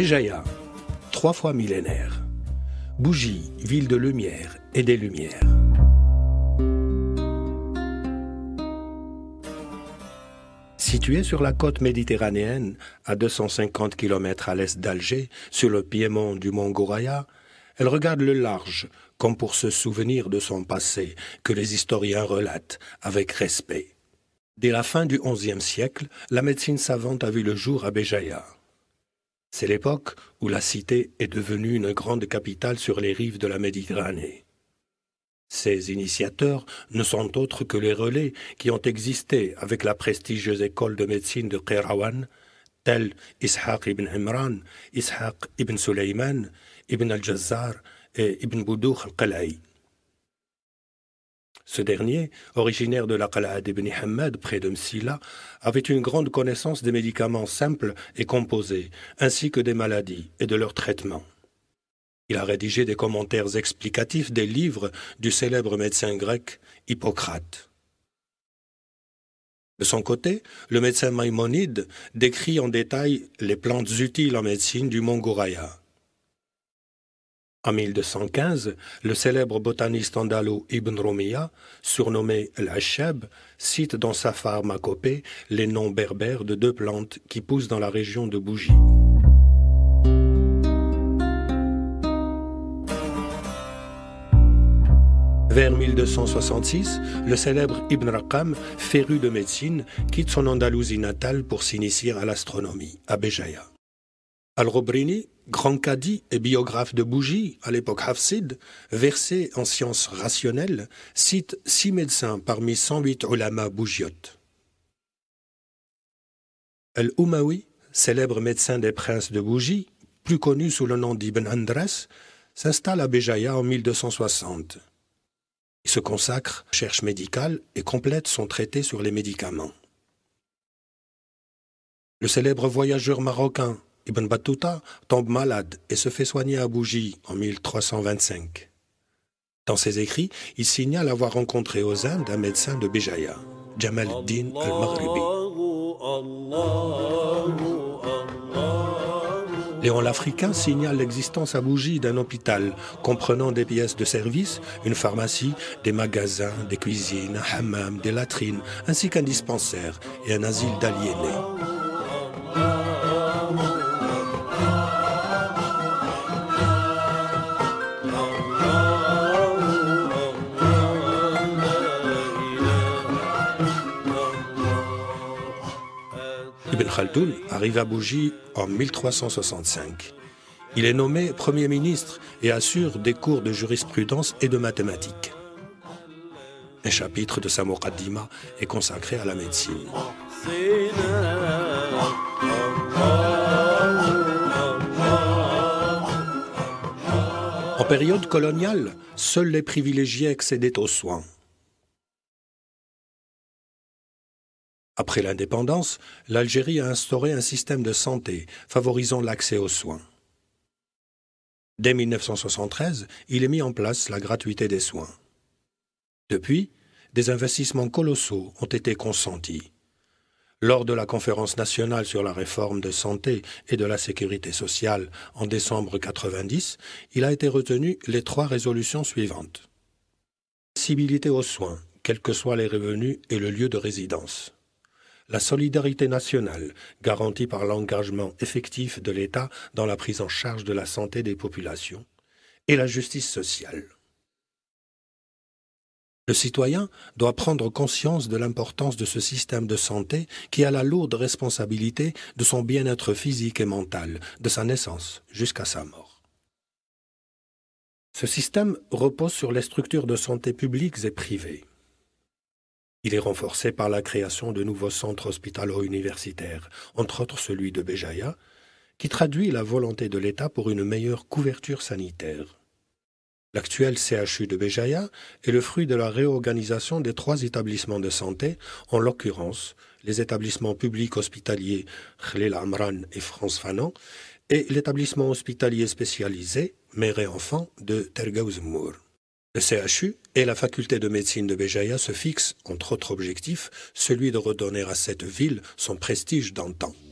Béjaïa, 3 fois millénaire. Bougie, ville de lumière et des lumières. Située sur la côte méditerranéenne, à 250 km à l'est d'Alger, sur le piémont du mont Gouraya, elle regarde le large, comme pour se souvenir de son passé, que les historiens relatent avec respect. Dès la fin du XIe siècle, la médecine savante a vu le jour à Béjaïa. C'est l'époque où la cité est devenue une grande capitale sur les rives de la Méditerranée. Ces initiateurs ne sont autres que les relais qui ont existé avec la prestigieuse école de médecine de Qayrawan, tels Ishaq ibn Imran, Ishaq ibn Suleyman, ibn al-Jazzar et ibn Boudouh al-Qalai. Ce dernier, originaire de la Qal'a d'Ibn Hamad, près de Msila, avait une grande connaissance des médicaments simples et composés, ainsi que des maladies et de leur traitement. Il a rédigé des commentaires explicatifs des livres du célèbre médecin grec Hippocrate. De son côté, le médecin Maïmonide décrit en détail les plantes utiles en médecine du mont Gouraya. En 1215, le célèbre botaniste andalou Ibn Rumiya, surnommé Al-Ashab, cite dans sa pharmacopée les noms berbères de 2 plantes qui poussent dans la région de Bougie. Vers 1266, le célèbre Ibn Raqam, féru de médecine, quitte son Andalousie natale pour s'initier à l'astronomie, à Béjaïa. Al-Robrini, grand cadi et biographe de Bougie, à l'époque hafside, versé en sciences rationnelles, cite 6 médecins parmi 108 ulama bougiotes. Al-Umawi, célèbre médecin des princes de Bougie, plus connu sous le nom d'Ibn Andras, s'installe à Béjaïa en 1260. Il se consacre à la recherche médicale et complète son traité sur les médicaments. Le célèbre voyageur marocain Ibn Battuta tombe malade et se fait soigner à Bougie en 1325. Dans ses écrits, il signale avoir rencontré aux Indes un médecin de Béjaïa, Jamal ad-Din al-Maghribi. Léon l'Africain signale l'existence à Bougie d'un hôpital comprenant des pièces de service, une pharmacie, des magasins, des cuisines, un hammam, des latrines, ainsi qu'un dispensaire et un asile d'aliénés. Ibn Khaldoun arrive à Bougie en 1365. Il est nommé Premier ministre et assure des cours de jurisprudence et de mathématiques. Un chapitre de sa Muqaddima est consacré à la médecine. En période coloniale, seuls les privilégiés accédaient aux soins. Après l'indépendance, l'Algérie a instauré un système de santé favorisant l'accès aux soins. Dès 1973, il est mis en place la gratuité des soins. Depuis, des investissements colossaux ont été consentis. Lors de la conférence nationale sur la réforme de santé et de la sécurité sociale en décembre 1990, il a été retenu les 3 résolutions suivantes. L'accessibilité aux soins, quels que soient les revenus et le lieu de résidence. La solidarité nationale, garantie par l'engagement effectif de l'État dans la prise en charge de la santé des populations, et la justice sociale. Le citoyen doit prendre conscience de l'importance de ce système de santé qui a la lourde responsabilité de son bien-être physique et mental, de sa naissance jusqu'à sa mort. Ce système repose sur les structures de santé publiques et privées. Il est renforcé par la création de nouveaux centres hospitalo-universitaires, entre autres celui de Béjaïa, qui traduit la volonté de l'État pour une meilleure couverture sanitaire. L'actuel CHU de Béjaïa est le fruit de la réorganisation des 3 établissements de santé, en l'occurrence les établissements publics hospitaliers Khalil Amran et France Fanon et l'établissement hospitalier spécialisé Mère et Enfants de Tergaouzmour. Le CHU et la faculté de médecine de Béjaïa se fixent, entre autres objectifs, celui de redonner à cette ville son prestige d'antan.